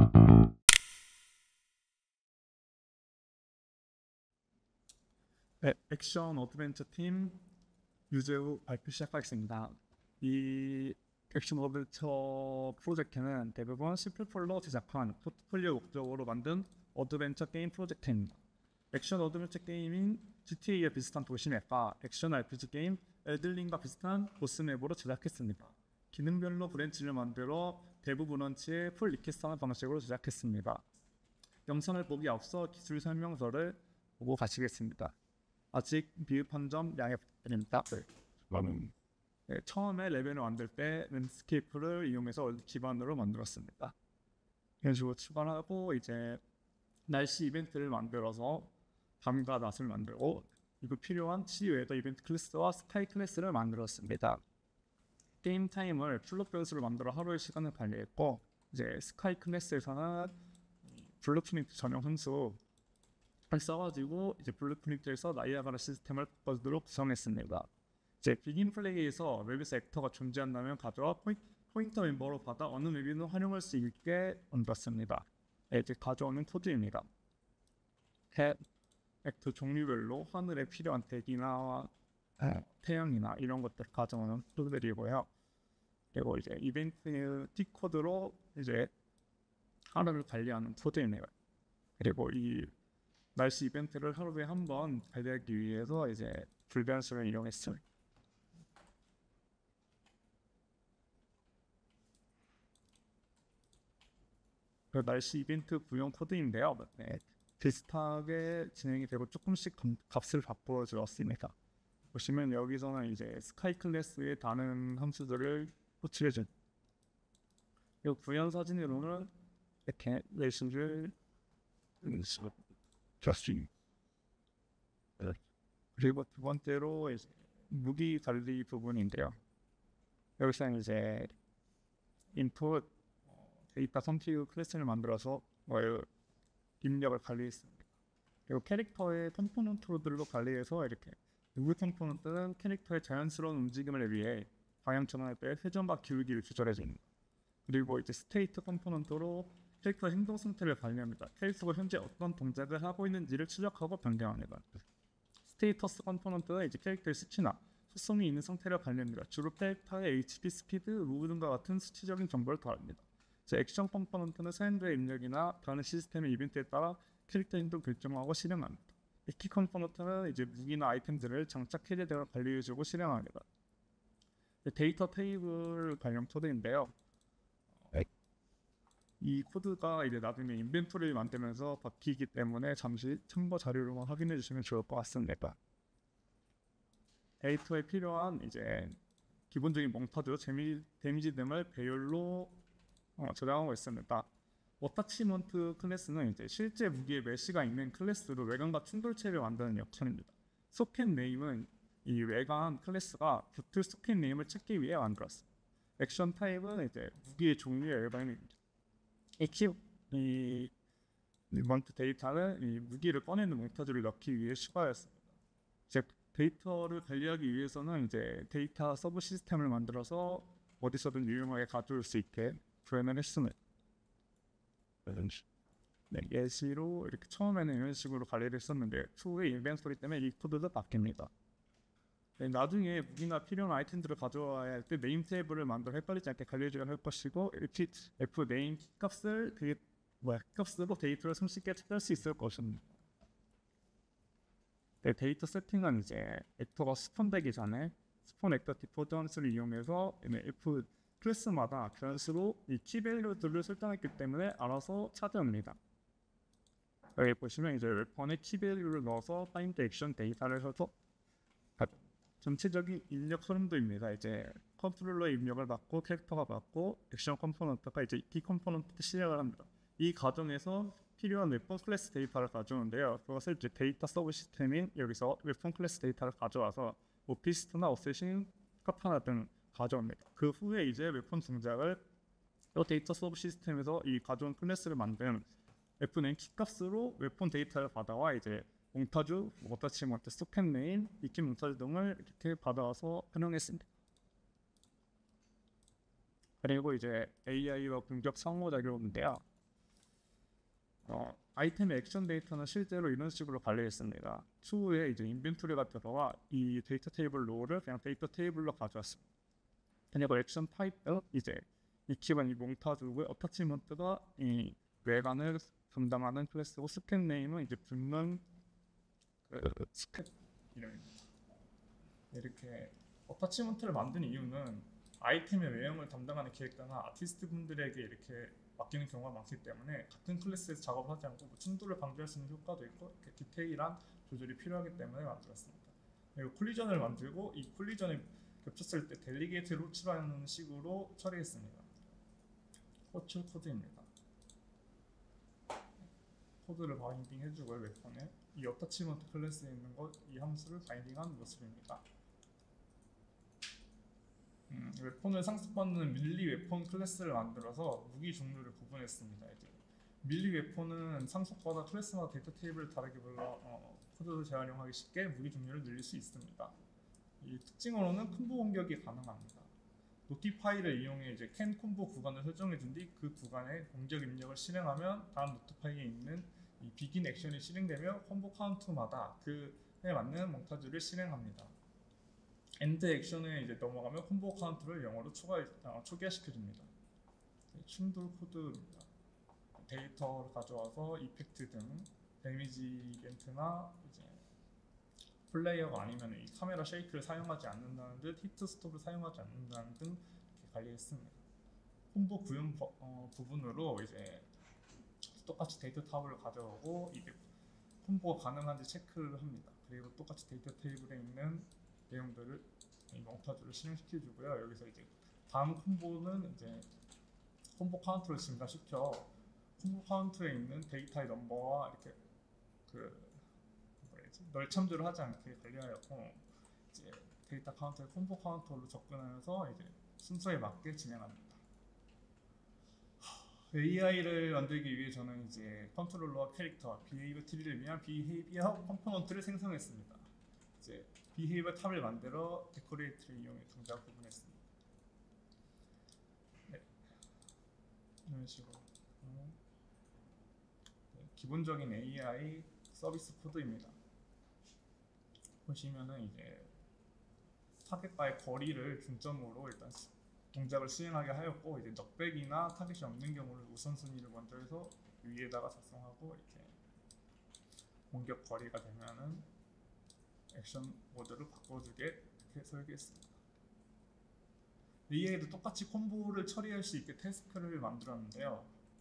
네, 액션 어드벤처 팀 유재우 발표 시작하겠습니다. 이 액션 어드벤처 프로젝트는 대부분 C++로 제작한 포트폴리오 목적으로 만든 어드벤처 게임 프로젝트입니다. 액션 어드벤처 게임인 GTA와 비슷한 도시맵과 액션 RPG 게임 엘든링과 비슷한 보스맵으로 제작했습니다. 기능별로 브랜치를 만들어 대부분 원치의 풀 리퀘스트하는 방식으로 제작했습니다. 영상을 보기 앞서 기술 설명서를 보고 가시겠습니다. 아직 미흡한 점 양해 부탁드립니다. 나는 네, 처음에 레벨을 만들 때 랜드스케이프를 이용해서 월드 기반으로 만들었습니다. 이런 식으로 출발하고 이제 날씨 이벤트를 만들어서 밤과 낮을 만들고 그리고 필요한 시웨더 이벤트 클래스와 스카이 클래스를 만들었습니다. 게임 타임을 플롯 변수로 만들어 하루의 시간을 관리했고 이제 스카이 클래스에서는 블루프린트 전용 함수 써가지고 이제 블루프린트에서 나이아가라 시스템을 바꿔주도록 구성했습니다. 이제 비긴 플레이에서 웹에서 액터가 존재한다면 가져와 포인터 멤버로 받아 어느 맵이든 활용할 수 있게 만들었습니다. 이제 가져오는 코드입니다. 액터 종류별로 하늘에 필요한 대기나 태양이나 이런 것들 가져오는 코드들이고요. 그리고 이제 이벤트 T 코드로 이제 하루를 관리하는 코드입니다. 그리고 이 날씨 이벤트를 하루에 한 번 관리하기 위해서 이제 불변수를 이용했어요. 그 날씨 이벤트 구형 코드인데요. 네, 비슷하게 진행이 되고 조금씩 값을 바꿔 주었습니다. 보시면 여기서는 이제 스카이 클래스의 다른 함수들을 호출해준. 이 구현 사진으로는 이렇게 레이스를 자신 그리고 두 번째로 이제 무기 관리 부분인데요. 여기서는 이제 인풋 데이터 선택 클래스를 만들어서 입력을 관리했습니다. 그리고 캐릭터의 컴포넌트들로 관리해서 이렇게 누구 컴포넌트는 캐릭터의 자연스러운 움직임을 위해 방향 전환할 때 회전과 기울기를 조절해줍니다. 그리고 이제 스테이트 컴포넌트로 캐릭터의 행동 상태를 관리합니다. 캐릭터가 현재 어떤 동작을 하고 있는지를 추적하고 변경합니다. 스테이터스 컴포넌트는 이제 캐릭터의 수치나 속성이 있는 상태를 관리합니다. 주로 캐릭터의 HP, 스피드, 무브 등과 같은 수치적인 정보를 더합니다. 액션 컴포넌트는 사용자의 입력이나 다른 시스템의 이벤트에 따라 캐릭터 행동 결정하고 실행합니다. 키 컴포넌트는 이제 무기나 아이템들을 장착 해제되어 관리해주고 실행합니다. 데이터 테이블 관련 코드인데요. 이 코드가 이제 나중에 인벤토리를 만들면서 바뀌기 때문에 잠시 참고 자료로만 확인해 주시면 좋을 것 같습니다. 데이터에 필요한 이제 기본적인 몽타주, 데미지 등을 배열로 저장하고 있습니다. 어타치먼트 클래스는 이제 실제 무기의 메시가 있는 클래스로 외관과 충돌체를 만드는 역할입니다. 소켓 네임은 이 외관 클래스가 붙을 소켓 네임을 찾기 위해 만들었습니다. 액션 타입은 이제 무기의 종류의 일반입니다. 이 몬트 데이터는 이 무기를 꺼내는 몽타주를 넣기 위해 추가했습니다. 즉 데이터를 관리하기 위해서는 이제 데이터 서브 시스템을 만들어서 어디서든 유용하게 가져올 수 있게 구현을 했습니다. 네, 예시로 이렇게 처음에는 이런 식으로 관리를 했었는데 추후에 인벤토리 때문에 이 코드도 바뀝니다. 네, 나중에 무기나 필요한 아이템들을 가져와야 할 때 네임 테이블을 만들어 헷갈리지 않게 관리해줘야 할 것이고 F 네임 값을 값으로 데이터를 손쉽게 찾을 수 있을 것입니다. 네, 데이터 세팅은 이제 액터가 스폰되기 전에 스폰 액터 디포트 함수를 이용해서 F 클래스마다 변수로 이 키밸류들을 설정했기 때문에 알아서 찾아옵니다. 여기 보시면 이제 웨폰에 키밸류를 넣어서 파인드 액션 데이터를 해서 전체적인 입력 흐름도입니다. 이제 컨트롤러의 입력을 받고 캐릭터가 받고 액션 컴포넌트가 이제 키 컴포넌트 실행을 합니다. 이 과정에서 필요한 웨폰 클래스 데이터를 가져오는데요. 그것을 이제 데이터 서브 시스템인 여기서 웨폰 클래스 데이터를 가져와서 오피스트나 어세신 카타나 등 가져옵니다. 그 후에 이제 웨폰 동작을 데이터 서브 시스템에서 이 가져온 클래스를 만든 F는 키값으로 웨폰 데이터를 받아와 이제 몽타주, 어타치먼트, 소켓 네임, 익힌 몽타주 등을 이렇게 받아와서 활용했습니다. 그리고 이제 AI와 공격 상호작용인데요. 아이템의 액션 데이터는 실제로 이런 식으로 관리했습니다. 추후에 이제 인벤토리가 들어와 이 데이터 테이블 로우를 그냥 데이터 테이블로 가져왔습니다. 그리고 액션 타입도 이제 익히면 이 몽타주고요. 어타치먼트가 이 외관을 담당하는 클래스고 스캔 네임은 이제 붙는 스캔 이름입니다. 이렇게 어타치먼트를 만든 이유는 아이템의 외형을 담당하는 기획자나 아티스트 분들에게 이렇게 맡기는 경우가 많기 때문에 같은 클래스에서 작업을 하지 않고 뭐 충돌을 방지할 수 있는 효과도 있고 이렇게 디테일한 조절이 필요하기 때문에 만들었습니다. 그리고 콜리전을 만들고 이 콜리전이 겹쳤을 때 델리게이트 루츠라는 식으로 처리했습니다. 호출 코드입니다. 코드를 바인딩 해주고요. 웹폰에 이 어타치먼트 클래스에 있는 것 이 함수를 바인딩한 모습입니다. 웹폰을 상습받는 밀리 웹폰 클래스를 만들어서 무기 종류를 구분했습니다. 이제 밀리 웹폰은 상속받아 클래스마다 데이터 테이블을 다르게 불러 코드를 재활용하기 쉽게 무기 종류를 늘릴 수 있습니다. 이 특징으로는 콤보 공격이 가능합니다. 노티파이를 이용해 이제 캔 콤보 구간을 설정해 준 뒤 그 구간에 공격 입력을 실행하면 다음 노티파이에 있는 이 비긴 액션이 실행되며 콤보 카운트마다 그에 맞는 몽타주를 실행합니다. 엔드 액션에 이제 넘어가면 콤보 카운트를 0으로 초기화시켜줍니다. 충돌 코드입니다. 데이터를 가져와서 이펙트 등 데미지 이벤트나 이제 플레이어가 아니면 이 카메라 쉐이크를 사용하지 않는다는 듯 히트 스톱을 사용하지 않는다는 등 이렇게 관리했습니다. 콤보 구현 부분으로 이제 똑같이 데이터 타블을 가져오고 이게 콤보가 가능한지 체크를 합니다. 그리고 똑같이 데이터 테이블에 있는 내용들을 이 몽타주를 실행시켜주고요. 여기서 이제 다음 콤보는 이제 콤보 카운트를 증가시켜 콤보 카운트에 있는 데이터의 넘버와 이렇게 널참조를 하지 않게 관리하였고 이제 데이터 카운터의 콤보 카운터로 접근하여서 이제 순서에 맞게 진행합니다. AI를 만들기 위해 저는 이제 컨트롤러와 캐릭터, 비헤이비어 트리를 위한 비헤이비어 컴포넌트를 생성했습니다. 이제 비헤이비어 탑을 만들어 데코레이트를 이용해 동작 구분했습니다. 네, 이런 식으로 기본적인 AI 서비스 코드입니다. 보시면은 이제 타겟과의 거리를 중점으로 일단 동작을 수행하게 하였고 이제 넉백이나 타겟이 없는 경우를 우선순위를 먼저 해서 위에다가 작성하고 이렇게 공격 거리가 되면은 액션 모드를 바꿔주게 이렇게 설계했습니다. AI도 똑같이 콤보를 처리할 수 있게 태스크를 만들었는데요.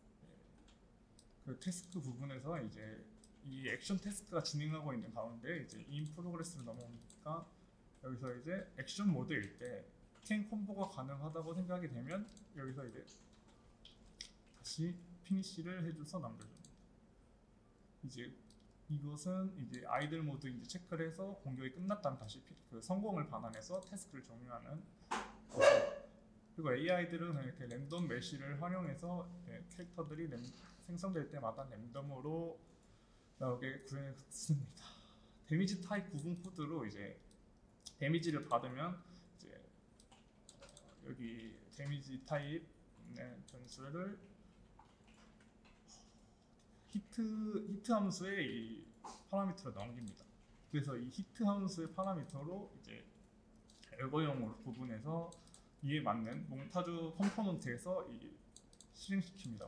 그 태스크 부분에서 이제 이 액션 태스크가 진행하고 있는 가운데 이제 인 프로그레스로 넘어오니까 여기서 이제 액션 모드일 때 캔 콤보가 가능하다고 생각이 되면 여기서 이제 다시 피니시를 해줘서 남겨줍니다. 이제 이것은 이제 아이들 모드 이제 체크를 해서 공격이 끝났다면 다시 그 성공을 반환해서 태스크를 종료하는. 그리고 AI들은 이렇게 랜덤 메쉬를 활용해서 캐릭터들이 생성될 때마다 랜덤으로 나오게 구현했습니다. 데미지 타입 구분 코드로 이제 데미지를 받으면 이제 여기 데미지 타입 변수를 히트 함수에 이 파라미터를 넘깁니다. 그래서 이 히트 함수의 파라미터로 이제 엘거형으로 구분해서 이에 맞는 몽타주 컴포넌트에서 실행시킵니다.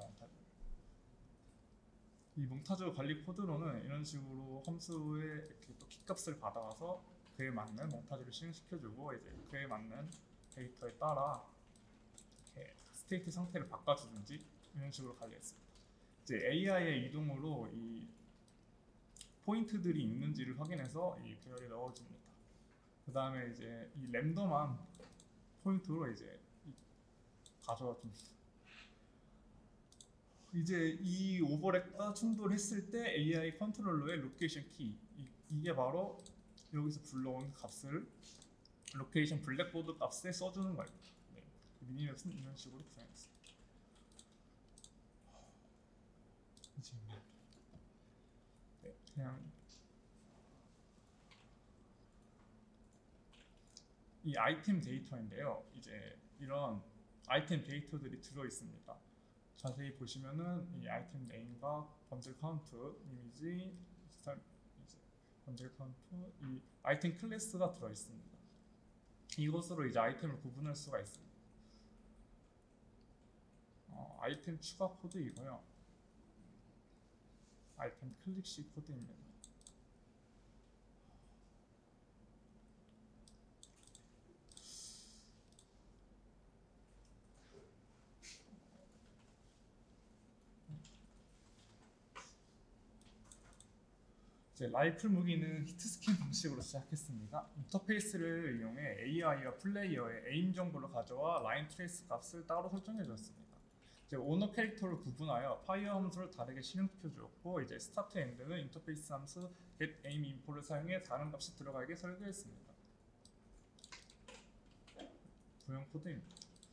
이 몽타주 관리 코드로는 이런 식으로 함수에 이렇게 또 키값을 받아와서 그에 맞는 몽타주를 실행시켜주고 이제 그에 맞는 데이터에 따라 이렇게 스테이트 상태를 바꿔주든지 이런 식으로 관리했습니다. 이제 AI의 이동으로 이 포인트들이 있는지를 확인해서 이 배열에 넣어줍니다. 그 다음에 이제 이 랜덤한 포인트로 이제 가져와 줍니다. 이제 이 오버랩과 충돌했을 때 AI 컨트롤러의 로케이션 키 이게 바로 여기서 불러온 값을 로케이션 블랙보드 값에 써주는 거입니다. 네. 미니맵은 이런 식으로 구현했습니다. 네, 그냥 이 아이템 데이터인데요. 이제 이런 아이템 데이터들이 들어 있습니다. 자세히 보시면은 이 아이템 네임과 번들 카운트, 이미지, 이제 번들 카운트, 이 아이템 클래스가 들어 있습니다. 이것으로 이제 아이템을 구분할 수가 있습니다. 아이템 추가 코드이고요. 아이템 클릭시 코드입니다. 이제 라이플 무기는 히트스킨 방식으로 시작했습니다. 인터페이스를 이용해 AI와 플레이어의 에임 정보를 가져와 라인 트레이스 값을 따로 설정해 주었습니다. 이제 오너 캐릭터를 구분하여 파이어 함수를 다르게 실행시켜 주었고, 이제 스타트 엔드는 인터페이스 함수 get aim info를 사용해 다른 값이 들어가게 설계했습니다. 구형 코드입니다.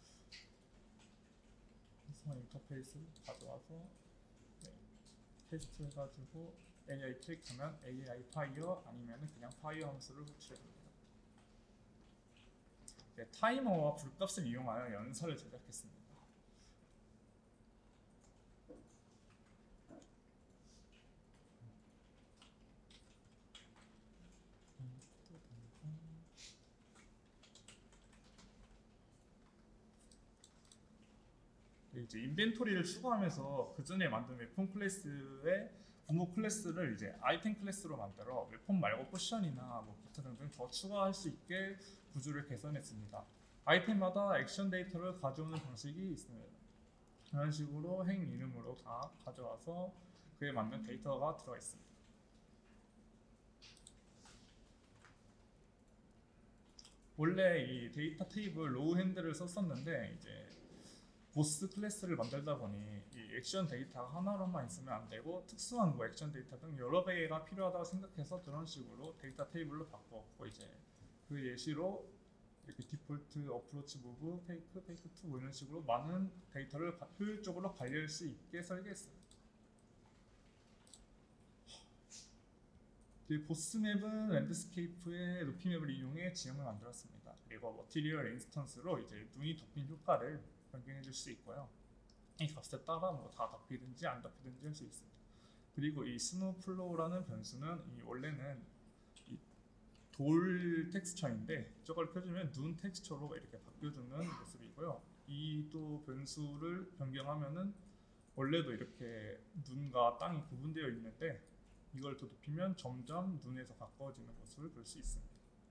그래서 인터페이스를 가져와서 테스트 해가지고 AI 클릭하면 AI 파이어 아니면 그냥 파이어 함수를 호출해줍니다. 타이머와 불값을 이용하여 연사를 제작했습니다. 이제 인벤토리를 추가하면서 그 전에 만든 웹폰 클래스의 부모 클래스를 이제 아이템 클래스로 만들어 웹폰 말고 포션이나 뭐 기타 등등 더 추가할 수 있게 구조를 개선했습니다. 아이템마다 액션 데이터를 가져오는 방식이 있습니다. 이런 식으로 행 이름으로 다 가져와서 그에 맞는 데이터가 들어 있습니다. 원래 이 데이터 테이블 로우 핸들을 썼었는데, 이제 보스 클래스를 만들다 보니 이 액션 데이터가 하나로만 있으면 안 되고 특수한 뭐 액션 데이터 등 여러 개가 필요하다고 생각해서 그런 식으로 데이터 테이블로 바꿨고, 이제 그 예시로 이렇게 디폴트, 어프로치, 무브, 페이크, 페이크 투 뭐 이런 식으로 많은 데이터를 효율적으로 관리할 수 있게 설계했어요. 보스 맵은 랜드스케이프의 높이 맵을 이용해 지형을 만들었습니다. 그리고 머티리얼 인스턴스로 이제 눈이 덮인 효과를 변경해 줄 수 있고요. 이 값에 따라 뭐 다 덮이든지 안 덮이든지 할 수 있습니다. 그리고 이 스노플로우라는 변수는 원래는 이 돌 텍스처인데 저걸 펴주면 눈 텍스처로 이렇게 바뀌어주는 모습이고요. 이 또 변수를 변경하면은 원래도 이렇게 눈과 땅이 구분되어 있는데 이걸 더 높이면 점점 눈에서 가까워지는 모습을 볼 수 있습니다.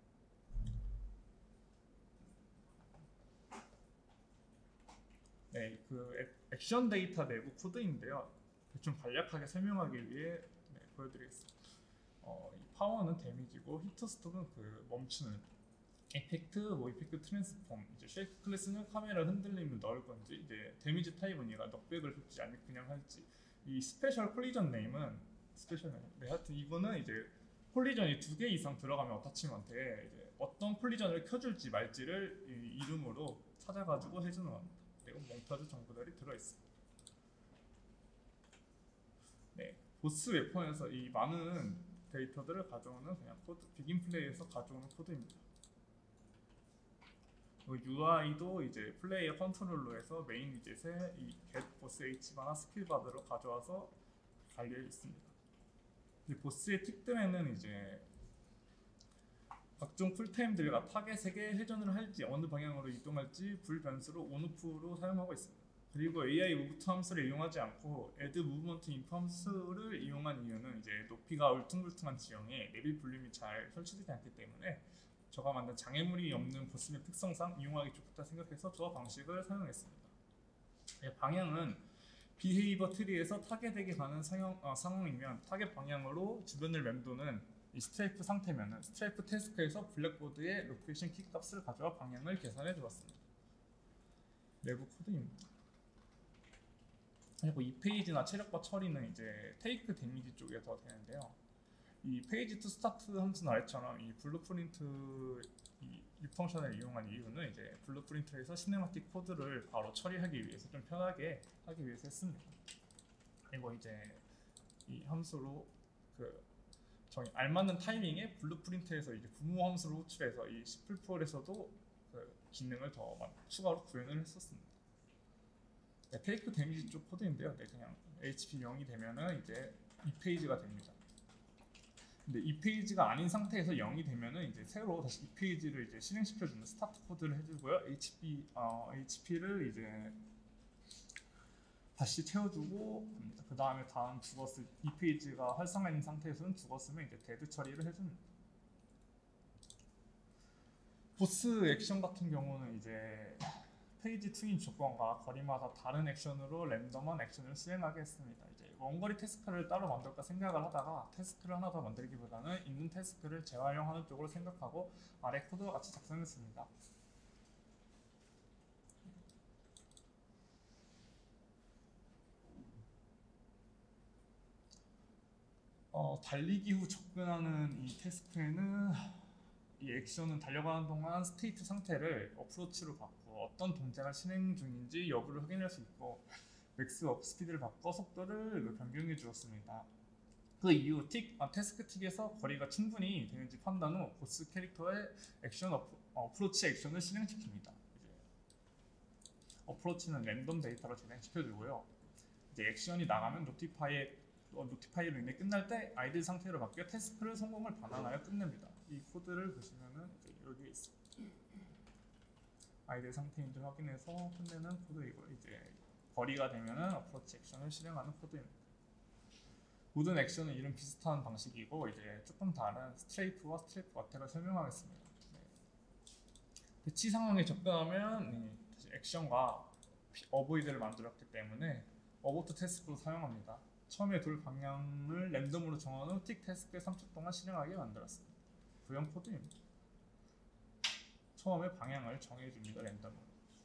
네, 그 액션 데이터 내부 코드인데요. 좀 간략하게 설명하기 위해 보여드리겠습니다. 이 파워는 데미지고, 히터 스톱은 그 멈추는, 이펙트, 뭐 이펙트 트랜스폼, 이제 쉐이크 클래스는 카메라 흔들림을 넣을 건지, 이제 데미지 타입은 얘가 넉백을 줄지 아니면 그냥 할지, 이 스페셜 콜리전 네임은 스페셜 네임. 네, 하여튼 이거는 이제 콜리전이 2개 이상 들어가면 어타치먼트에 이제 어떤 콜리전을 켜줄지 말지를 이 이름으로 찾아가지고 해주는 겁니다. 그리고 몽타주 정보들이 들어있습니다. 네, 보스 웨폰에서 이 많은 데이터들을 가져오는 그냥 코드, 비긴 플레이에서 가져오는 코드입니다. UI도 이제 플레이어 컨트롤로 해서 메인 위젯에 이 get 보스 H바나 스킬바드로 가져와서 달려 있습니다. 이 보스의 특등에는 이제 각종 쿨타임들과 타겟에게 회전을 할지 어느 방향으로 이동할지 불 변수로 온오프로 사용하고 있습니다. 그리고 AI 무브트 함수를 이용하지 않고 add movement inf 함수를 이용한 이유는 이제 높이가 울퉁불퉁한 지형에 내비 볼륨이 잘 설치되지 않기 때문에 저가 만든 장애물이 없는 보스맵 특성상 이용하기 좋다 생각해서 저 방식을 사용했습니다. 방향은 비헤이버 트리에서 타겟에게 가는 상황이면 타겟 방향으로 주변을 맴도는 이 스트레이프 상태면은 스트레이프 태스크에서 블랙보드에 로케이션 키 값을 가져와 방향을 계산해 주었습니다. 내부 코드입니다. 그리고 이 페이지나 체력과 처리는 이제 테이크 데미지 쪽에 더 되는데요. 이 페이지 투 스타트 함수는 아래처럼 이 블루프린트 이 펑션을 이용한 이유는 이제 블루프린트에서 시네마틱 코드를 바로 처리하기 위해서 좀 편하게 하기 위해서 했습니다. 그리고 이제 이 함수로 그 저희 알맞는 타이밍에 블루프린트에서 이제 부모 함수를 호출해서 이 C++에서도 그 기능을 더 추가로 구현을 했었습니다. 네, 테이크 데미지 쪽 코드인데요. 네, 그냥 HP 0이 되면은 이제 2페이지가 됩니다. 근데 2페이지가 아닌 상태에서 0이 되면은 이제 새로 다시 2페이지를 이제 실행시켜주는 스타트 코드를 해주고요. HP를 이제 다시 채워주고 합니다. 그 다음에 다음 죽었을 2페이지가 활성화 있는 상태에서는 죽었으면 이제 데드 처리를 해줍니다. 보스 액션 같은 경우는 이제 페이지 트윈 조건과 거리마다 다른 액션으로 랜덤한 액션을 수행하게 했습니다. 이제 원거리 태스크를 따로 만들까 생각을 하다가 태스크를 하나 더 만들기보다는 있는 태스크를 재활용하는 쪽으로 생각하고 아래 코드와 같이 작성했습니다. 달리기 후 접근하는 이 태스크에는 이 액션은 달려가는 동안 스테이트 상태를 어프로치로 바꾸어 어떤 동작을 진행 중인지 여부를 확인할 수 있고 맥스 업 스피드를 바꿔 속도를 변경해 주었습니다. 그 이후 태스크 틱에서 거리가 충분히 되는지 판단 후 보스 캐릭터의 액션 어프로치 액션을 실행시킵니다. 이제 어프로치는 랜덤 데이터로 진행시켜주고요. 이제 액션이 나가면 노티파이로 인해 끝날 때 아이들 상태로 바뀌어 태스크를 성공을 반환하여 끝냅니다. 이 코드를 보시면은 이제 여기 있어요. 아이들 상태인지 확인해서 끝내는 코드이고 이제 거리가 되면은 어프로치 액션을 실행하는 코드입니다. 모든 액션은 이런 비슷한 방식이고 이제 조금 다른 스트레이프와 스트레이프 어택을 설명하겠습니다. 네. 대치 상황에 접근하면 다시 액션과 어보이드를 만들었기 때문에 어보트 태스크로 사용합니다. 처음에 돌 방향을 랜덤으로 정한 후 틱 태스크에 3초 동안 실행하게 만들었습니다. 구형 코드입니다. 처음에 방향을 정해줍니다. 랜덤으로.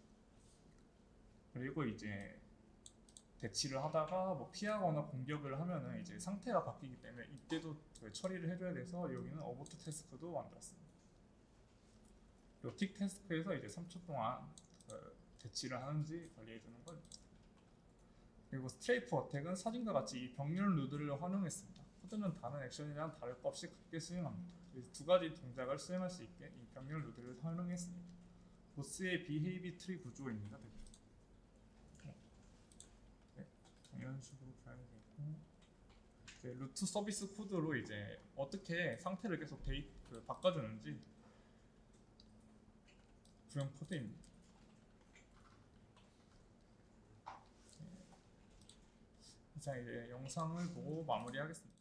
그리고 이제 대치를 하다가 뭐 피하거나 공격을 하면은 이제 상태가 바뀌기 때문에 이때도 처리를 해줘야 돼서 여기는 어보트 태스크도 만들었습니다. 요 틱 태스크에서 이제 3초 동안 대치를 하는지 관리해주는 겁니다. 그리고 스트레이프 어택은 사진과 같이 이 병렬 루드를 활용했습니다. 코드는 다른 액션이랑 다를 것 없이 같게 수행합니다. 그래서 두 가지 동작을 수행할 수 있게 이 병렬 루드를 활용했습니다. 보스의 비헤이비 트리 구조입니다. 네, 이런 식으로 구현되고 루트 서비스 코드로 이제 어떻게 상태를 계속 바꿔주는지 구형 코드입니다. 이상 이제 영상을 보고 마무리하겠습니다.